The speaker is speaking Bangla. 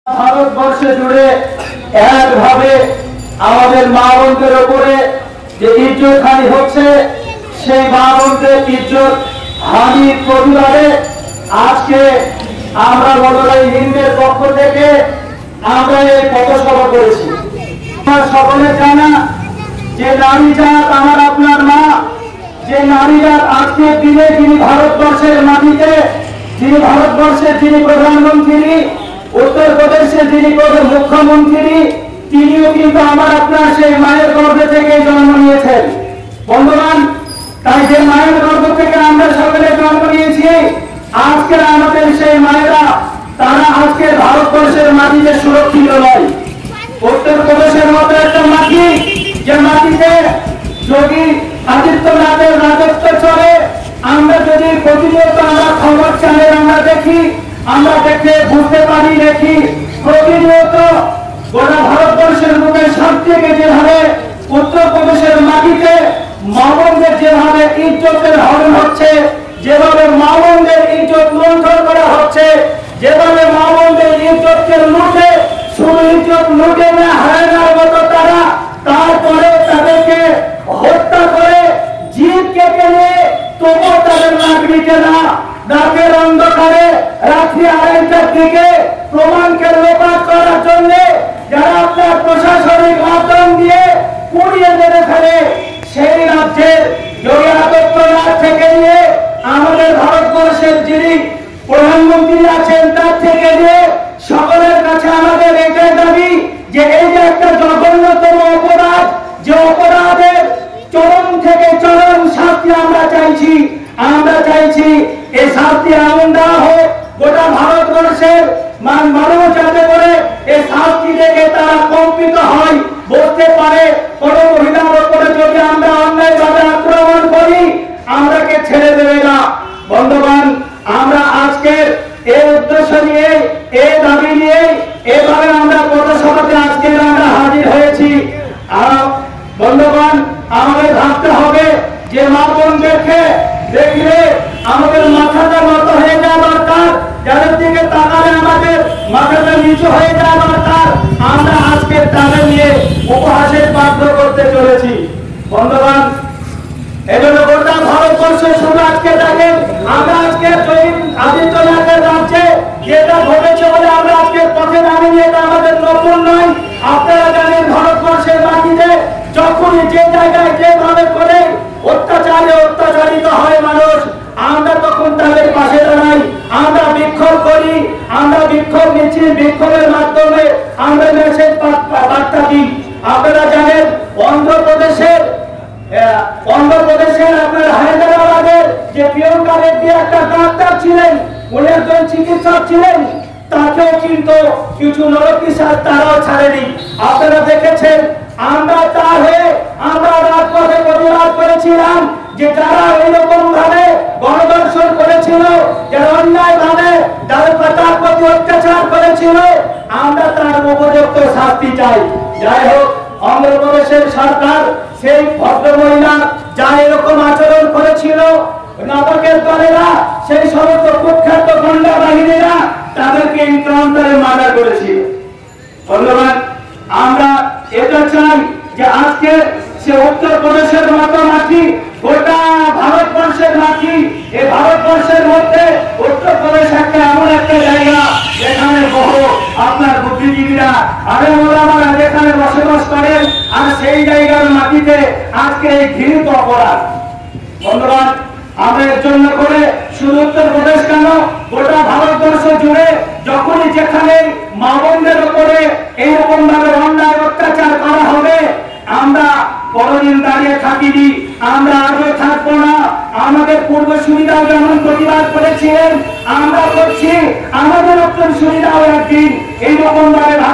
ভারতবর্ষে জুড়ে একভাবে আমাদের মা বোনদের উপরে যে ইজ্জত হানি হচ্ছে, সেই মা বোনদের ইজ্জত হানির প্রতিবাদে আজকে আমরা বড়রাই হিন্দের পক্ষ থেকে আমরা এই পথসভা করেছি। সকলে জানা যে নারী জাত আমার আপনার মা, যে নারী জাত আজকের দিনে যিনি ভারতবর্ষের মাটিতে, যিনি ভারতবর্ষের যিনি প্রধানমন্ত্রী, উত্তরপ্রদেশের যিনি মুখ্যমন্ত্রী, তিনিও কিন্তু আমার আপনার সেই মায়ের গর্ভ থেকে জন্ম নিয়েছেন। বন্ধুগণ, তাই যে মায়ের গর্ভ থেকে আমরা সকলে জন্ম নিয়েছি, আজকে আমাদের সেই মায়েরা তারা আজকে ভারতবর্ষের মাটিতে সুরক্ষিত নয়। উত্তরপ্রদেশের মতো একটা মাটি, যে মাটিতে যোগী আদিত্যনাথের রাজত্ব চলে, আমরা যদি প্রতিনিয়ত আমরা খবর চ্যানেল আমরা দেখি, আমরা দেখে বুঝতে পারি, দেখি প্রতিনিয়ত গোটা ভারতবর্ষের বুকে সব থেকে যেভাবে উত্তরপ্রদেশের মাটিতে মা বোনদের যেভাবে ইজ্জতের হরণ হচ্ছে, যেভাবে মা বোনদের ইজ্জত লুণ্ঠন করা হচ্ছে, যেভাবে মা বোনদের ইজ্জতকে লুটে, শুধু ইজ্জত লুটে না হারানোর মতো তারা তারপরে তাদেরকে হত্যা করে জীব কেটে নিয়ে তবুও তাদের নাক নিচে না। রাতের অন্ধকারে রাত্রি 2:30টার দিকে প্রমাণকে লোপাট করার জন্য যারা আপনার প্রশাসনিক মাধ্যম দিয়ে পুড়িয়ে মেরে ফেলে, সেই রাজ্যের যোগী আদিত্যনাথ থেকে নিয়ে আমাদের ভারতবর্ষের যিনি প্রধানমন্ত্রী আছেন তার থেকে নিয়ে সকলের কাছে আমাদের এটাই দাবি যে এই যে একটা জঘন্যতম অপরাধ, যে অপরাধের চরম থেকে চরম শাস্তি আমরা চাইছি, এই শাস্তি এমন দেওয়া হোক গোটা ভারতবর্ষের মানুষ যাতে করে এই শাস্তি দেখে তারা কম্পিত হয়, বলতে পারে কোন মহিলার উপরে যদি আমরা অন্যায়ভাবে আক্রমণ করি আমরাকে ছেড়ে দেবে না। বন্ধুগণ, আমরা আজকের এই উদ্দেশ্য নিয়ে, এই দাবি নিয়ে এভাবে আমরা পথসভাতে আজকে আমরা হাজির হয়েছি। বন্ধুগণ, আমাদের ভাবতে হবে যে মা বোনদেরকে দেখলে আমাদের মাথাটা নত হয়ে যাওয়া দরকার, যাদের দিকে তাকালে আমাদের মাথাটা নিচু হয়ে যাওয়া দরকার। আমরা আজকে তাদের নিয়ে উপহাসের পাত্র করতে চলেছি। বন্ধুগণ, এজন্য গোটা ভারতবর্ষে শুধু আজকে দেখেন আমরা আজকে যোগী আদিত্যনাথের রাজ্যে যেটা ঘটেছে বলে আমরা আজকে পথে নামিনি, এটা আমাদের নতুন নয়। আপনারা জানেন ভারতবর্ষের মাটিতে যখনই যে জায়গায় যেভাবে করে অত্যাচারিত হয় মানুষ, আমরা তখন তাদের পাশে দাঁড়াই, আমরা বিক্ষোভ করি, আমরা বিক্ষোভ মিছিল, বিক্ষোভের মাধ্যমে আমরা মেসেজ বার্তা দিই। আপনারা জানেন অন্ধ্রপ্রদেশের আপনার হায়দ্রাবাদের যে প্রিয়ঙ্কা রেড্ডি একটা ডাক্তার ছিলেন, উনি একজন চিকিৎসক ছিলেন, তাকেও কিন্তু কিছু নরকিশোর তারাও ছাড়েনি। আপনারা দেখেছেন আমরা তার হয়ে আমরা রাজপথে প্রতিবাদ করেছিলাম যে যারা এইরকম ভাবে গণধর্ষণ করেছিল, যারা অন্যায় ভাবে তার প্রতি অত্যাচার করেছিল, আমরা তার উপযুক্ত শাস্তি চাই। যাই হোক, অন্ধ্রপ্রদেশের সরকার সেই ভদ্রমহিলা যা এরকম আচরণ করেছিল, নাটকের দলেরা, সেই সমস্ত কুখ্যাত গুন্ডা বাহিনীরা তাদেরকে ইনকাউন্টারে মার্ডার করেছিল। ধন্যবাদ। আমরা এটা চাই যে আজকে সে উত্তরপ্রদেশের মতো মাটি, গোটা ভারতবর্ষের মাটি, এই ভারতবর্ষের মধ্যে উত্তরপ্রদেশ একটা এমন একটা জায়গা যেখানে বহু আপনার বুদ্ধিজীবীরা আলেমওলামারা যেখানে বসবাস করেন, আর সেই জায়গার মাটিতে আজকে এই ঘৃণিত অপরাধ। বন্ধুগণ, আমরা এর জন্য করে শুধু উত্তরপ্রদেশ কেন গোটা ভারতবর্ষ জুড়ে যখনই যেখানে মা বোনদের উপরে এইরকম ভাবে অন্যায় অত্যাচার করা হবে, আমরা পরদিন দাঁড়িয়ে থাকিনি, আমরা আজও থাকবো না। আমাদের পূর্ব সুবিধাও যেমন প্রতিবাদ করেছিলেন, আমরা করছি আমাদের উত্তর সুবিধাও একদিন এইরকম ভাবে